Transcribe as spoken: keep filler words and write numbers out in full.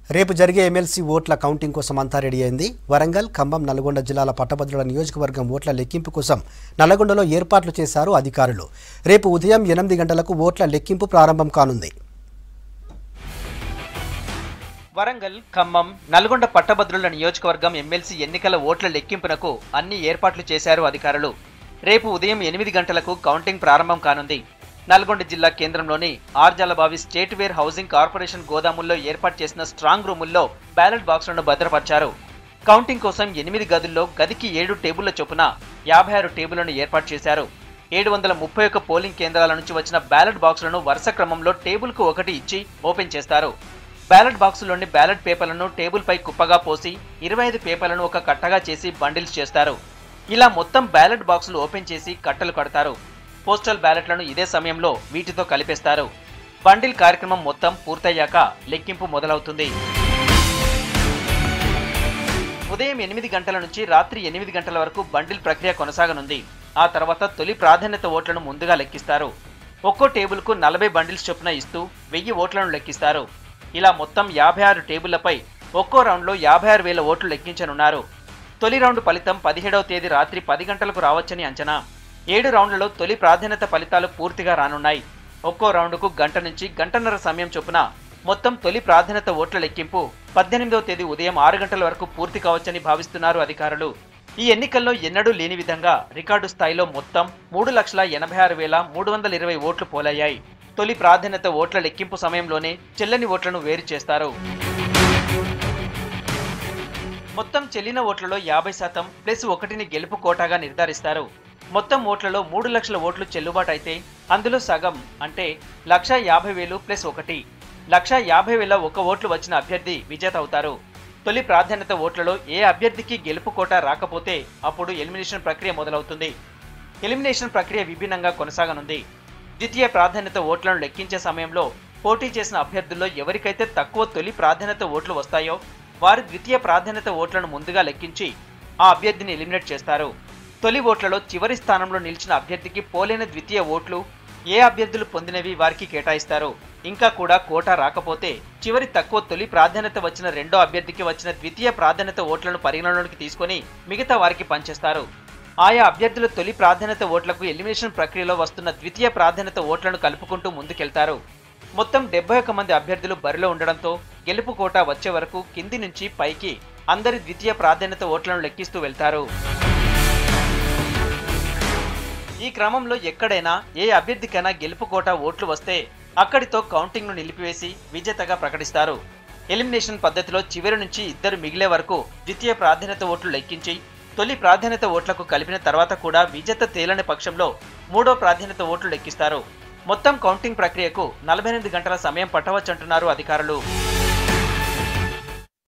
రేపు జరిగే ఎమ్మెల్సీ ఓట్ల కౌంటింగ్ కోసం అంతా రెడీ అయింది. వరంగల్, ఖమ్మం, నల్గొండ జిల్లాల పట్టభద్రుల నియోజకవర్గం ఓట్ల లెక్కింపు కోసం నల్లగొండలో ఏర్పాట్లు చేశారు అధికారులు. రేపు ఉదయం ఎనిమిది గంటలకు ఓట్ల లెక్కింపు ప్రారంభం కానుంది. వరంగల్, ఖమ్మం, నల్గొండ పట్టభద్రుల నియోజకవర్గం ఎమ్మెల్సీ ఎన్నికల ఓట్ల లెక్కింపునకు అన్ని ఏర్పాట్లు చేశారు అధికారులు. రేపు ఉదయం ఎనిమిది గంటలకు కౌంటింగ్ ప్రారంభం కానుంది. నల్గొండ జిల్లా కేంద్రంలోని Arjalabavi state warehousing corporation గోదాముల్లో ఏర్పాటు చేసిన స్ట్రాంగ్ రూముల్లో బ్యాలెట్ బాక్సులను భద్రపరిచారు. కౌంటింగ్ కోసం ఎనిమిది గదుల్లో గదికి ఏడు టేబుళ్ల చొప్పున యాభై ఆరు టేబుళ్లను ఏర్పాటు చేశారు. ఏడు వందల ముప్పై ఒక్క పోలింగ్ కేంద్రాల నుంచి వచ్చిన బ్యాలెట్ బాక్సులను వరుస క్రమంలో టేబుల్కు ఒకటి ఇచ్చి ఓపెన్ చేస్తారు. బ్యాలెట్ బాక్సులోని బ్యాలెట్ పేపర్లను టేబుల్పై కుప్పగా పోసి ఇరవై ఐదు పేపర్లను ఒక కట్టగా చేసి బండిల్స్ చేస్తారు. ఇలా మొత్తం బ్యాలెట్ బాక్సులు ఓపెన్ చేసి కట్టలు కడతారు. పోస్టల్ బ్యాలెట్లను ఇదే సమయంలో వీటితో కలిపేస్తారు. బండిల్ కార్యక్రమం మొత్తం పూర్తయ్యాక లెక్కింపు మొదలవుతుంది. ఉదయం ఎనిమిది గంటల నుంచి రాత్రి ఎనిమిది గంటల వరకు బండిల్ ప్రక్రియ కొనసాగనుంది. ఆ తర్వాత తొలి ప్రాధాన్యత ఓట్లను ముందుగా లెక్కిస్తారు. ఒక్కో టేబుల్కు నలభై బండిల్స్ చొప్పున ఇస్తూ వెయ్యి ఓట్లను లెక్కిస్తారు. ఇలా మొత్తం యాభై ఆరు టేబుళ్లపై ఒక్కో రౌండ్లో యాభై ఆరు వేల ఓట్లు లెక్కించనున్నారు. తొలి రౌండ్ ఫలితం పదిహేడవ తేదీ రాత్రి పది గంటలకు రావచ్చని అంచనా. ఏడు రౌండ్లలో తొలి ప్రాధాన్యత ఫలితాలు పూర్తిగా రానున్నాయి. ఒక్కో రౌండ్కు గంట నుంచి గంటన్నర సమయం చొప్పున మొత్తం తొలి ప్రాధాన్యత ఓట్ల లెక్కింపు పద్దెనిమిదవ తేదీ ఉదయం ఆరు గంటల వరకు పూర్తి కావచ్చని భావిస్తున్నారు అధికారులు. ఈ ఎన్నికల్లో ఎన్నడూ లేని విధంగా రికార్డు స్థాయిలో మొత్తం మూడు లక్షల ఎనభై ఆరు వేల మూడు వందల ఇరవై ఓట్లు పోలయ్యాయి. తొలి ప్రాధాన్యత ఓట్ల లెక్కింపు సమయంలోనే చెల్లని ఓట్లను వేరు చేస్తారు. మొత్తం చెల్లిన ఓట్లలో యాభై శాతం ప్లస్ ఒకటిని గెలుపు కోటాగా నిర్ధారిస్తారు. మొత్తం ఓట్లలో మూడు లక్షల ఓట్లు చెల్లుబాటు అయితే అందులో సగం అంటే లక్ష యాభై వేలు ప్లస్ ఒకటి లక్ష యాభై వేల ఒక ఓట్లు వచ్చిన అభ్యర్థి విజేత అవుతారు. తొలి ప్రాధాన్యత ఓట్లలో ఏ అభ్యర్థికి గెలుపు కోటా రాకపోతే అప్పుడు ఎలిమినేషన్ ప్రక్రియ మొదలవుతుంది. ఎలిమినేషన్ ప్రక్రియ విభిన్నంగా కొనసాగనుంది. ద్వితీయ ప్రాధాన్యత ఓట్లను లెక్కించే సమయంలో పోటీ చేసిన అభ్యర్థుల్లో ఎవరికైతే తక్కువ తొలి ప్రాధాన్యత ఓట్లు వస్తాయో వారు ద్వితీయ ప్రాధాన్యత ఓట్లను ముందుగా లెక్కించి ఆ అభ్యర్థిని ఎలిమినేట్ చేస్తారు. తొలి ఓట్లలో చివరి స్థానంలో నిలిచిన అభ్యర్థికి పోలైన ద్వితీయ ఓట్లు ఏ అభ్యర్థులు పొందినవి వారికి కేటాయిస్తారు. ఇంకా కూడా కోటా రాకపోతే చివరి తక్కువ తొలి ప్రాధాన్యత వచ్చిన రెండో అభ్యర్థికి వచ్చిన ద్వితీయ ప్రాధాన్యత ఓట్లను పరిగణలోకి తీసుకొని మిగతా వారికి పంచేస్తారు. ఆయా అభ్యర్థుల తొలి ప్రాధాన్యత ఓట్లకు ఎలిమినేషన్ ప్రక్రియలో వస్తున్న ద్వితీయ ప్రాధాన్యత ఓట్లను కలుపుకుంటూ ముందుకెళ్తారు. మొత్తం డెబ్బై ఒక్క మంది అభ్యర్థులు బరిలో ఉండడంతో గెలుపు కోటా వచ్చే వరకు కింది నుంచి పైకి అందరి ద్వితీయ ప్రాధాన్యత ఓట్లను లెక్కిస్తూ వెళ్తారు. ఈ క్రమంలో ఎక్కడైనా ఏ అభ్యర్థికైనా గెలుపు కోటా ఓట్లు వస్తే అక్కడితో కౌంటింగ్ను నిలిపివేసి విజేతగా ప్రకటిస్తారు. ఎలిమినేషన్ పద్ధతిలో చివరి నుంచి ఇద్దరు మిగిలే వరకు ద్వితీయ ప్రాధాన్యత ఓట్లు లెక్కించి తొలి ప్రాధాన్యత ఓట్లకు కలిపిన తర్వాత కూడా విజేత తేలని పక్షంలో మూడో ప్రాధాన్యత ఓట్లు లెక్కిస్తారు. మొత్తం కౌంటింగ్ ప్రక్రియకు నలభై ఎనిమిది గంటల సమయం పట్టవచ్చంటున్నారు అధికారులు.